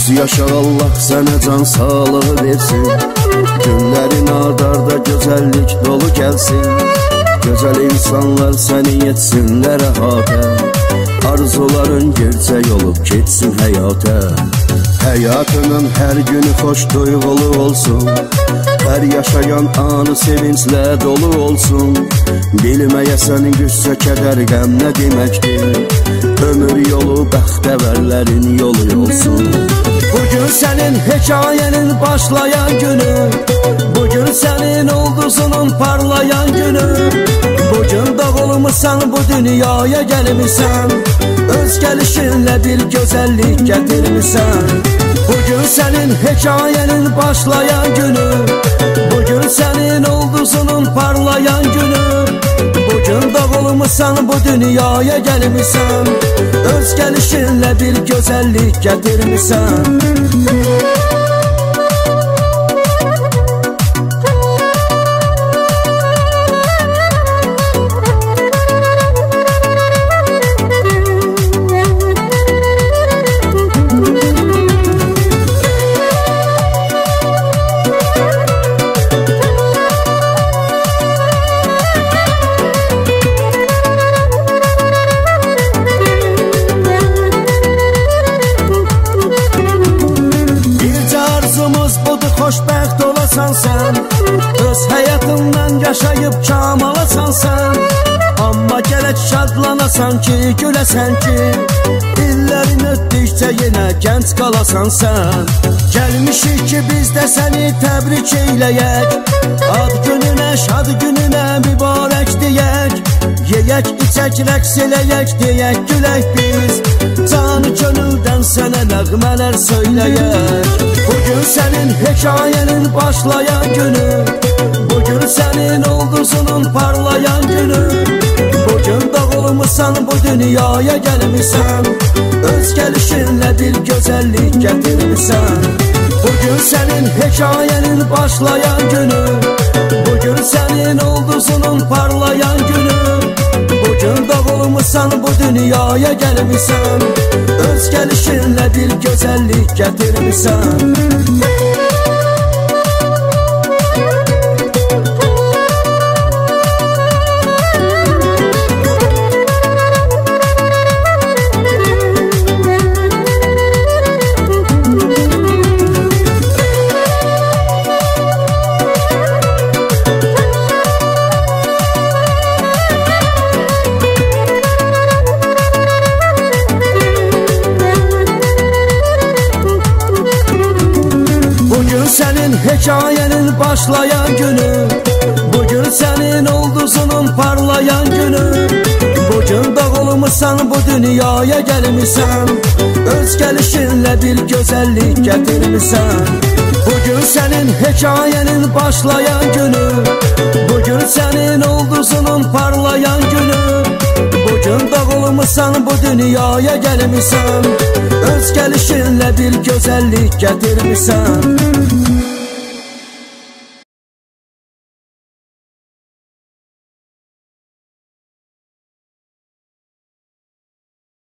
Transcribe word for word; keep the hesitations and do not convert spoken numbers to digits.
Öz yaşa, Allah sənə can sağlığı versin. Günlərin ardarda gözəllik dolu gəlsin. Gözəl insanlar səni yetsinlər əhatə. Arzuların gerçək olub keçsin həyata. Həyatının hər günü xoş duyğulu olsun. Hər yaşayan anı sevinclə dolu olsun. Bilməyəsən qüssə, kədər, qəm nə deməkdir. Ömür yolu bəxtəvərlərin yolu olsun. Bugün sənin hekayənin başlayan günü. Bugün sənin ulduzunun parlayan günü. Bugün doğulmusan, bu dünyaya gəlmişsən. Öz gəlişinlə bir gözəllik gətirmişsən. Bugün sənin hekayənin başlayan günü. Bugün sənin ulduzunun parlayan günü. Bugün doğulmusan, bu dünyaya gəlmişsən. Öz gəlişinlə bir gözəllik gətirmişsən. Xoşbəxt olasan sən, öz həyatından yaşayıb kamalasan sən. Amma gərək şadlanasan ki, güləsən ki, illərin ötdükcə yenə gənc qalasan sən. Gəlmişik ki, biz də səni təbrik eyləyək. Ad gününə, şad gününə mübarək deyək. Yeyək, içək, rəqs eləyək, deyək, gülək biz. Canı gönüldən sənə nəğmələr söyləyək. Bugün sənin hekayənin başlayan günü. Bugün sənin ulduzunun parlayan günü. Bugün doğulmusan, bu dünyaya gəlmişsən. Öz gəlişinlə bir gözəllik gətirmişsən. Bugün sənin hekayənin başlayan günü. Bugün sənin ulduzunun parlayan günü. Bugün doğulmusan, bu dünyaya gəlmişsən. Öz gəlişinlə bir gözəllik gətirmişsən. Sənin hekayənin başlayan günü. Bugün sənin ulduzunun parlayan günü. Bugün doğulmusan, bu dünyaya gəlmişsən. Öz gəlişinlə bir gözəllik gətirmişsən. Bugün sənin hekayənin başlayan günü. Bugün sənin ulduzunun parlayan günü. Bugün doğulmusan, bu dünyaya gəlmişsən. Öz gəlişinlə bir gözəllik gətirmişsən.